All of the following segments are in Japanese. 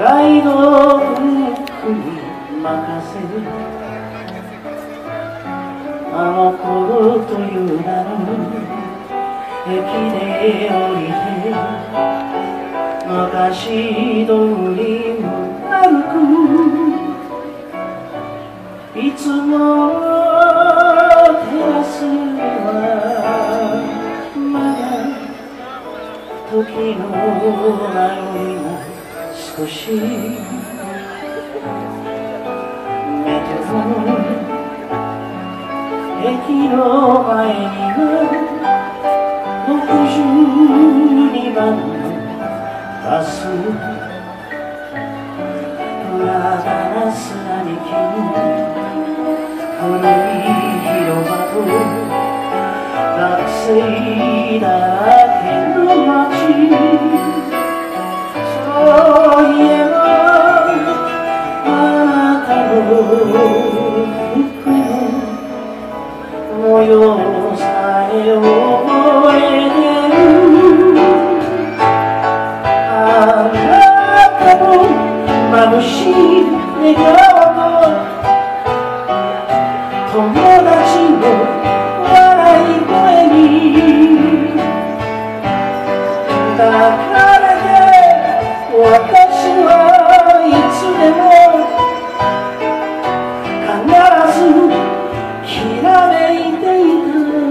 ガイドブックに任せるあの頃という名の駅で降りて昔通りを歩くいつもテラスはまだ時の迷いが少しメトロ駅の前には62番のバス無駄な砂に木古い広場と学生だらけの街そういえばあなたの服の模様さえ覚えてるあなたの眩しい笑顔と友達の笑い声に抱かれて私はいつでも必ずきらめいていた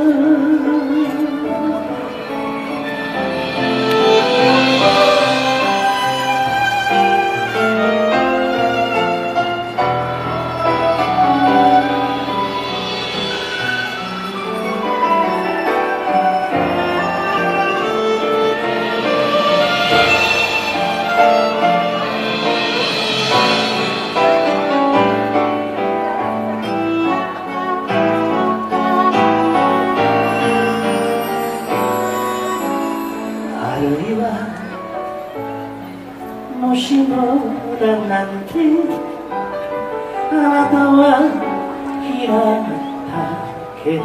もしもだなんてあなたは嫌ったけど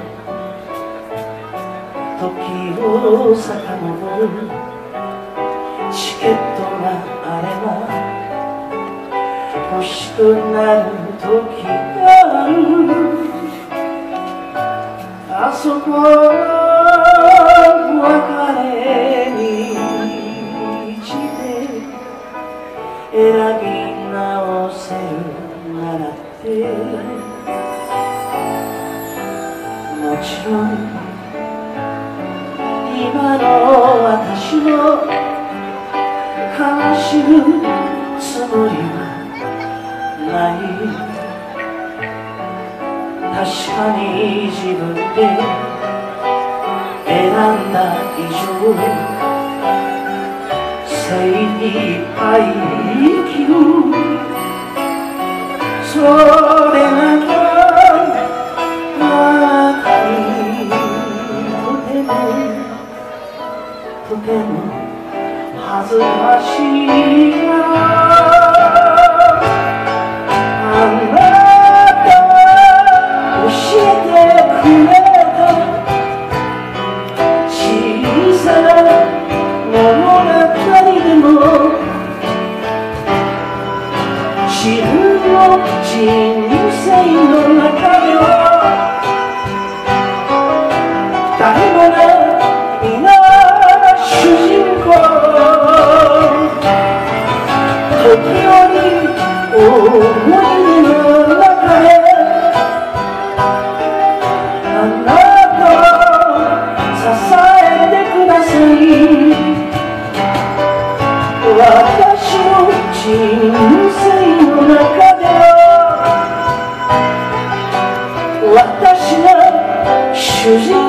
時を遡るチケットがあれば欲しくなる時があるあそこの別れに選び直せるならってもちろん今の私の悲しむつもりはない確かに自分で選んだ以上精一杯生きるそれなきゃあなたにとても恥ずかしいなあなた教えてくれた小さな物語でも自分の人生の中では誰もが皆主人公時折思い出の中であなたを支えてください私の人生の中では私が主人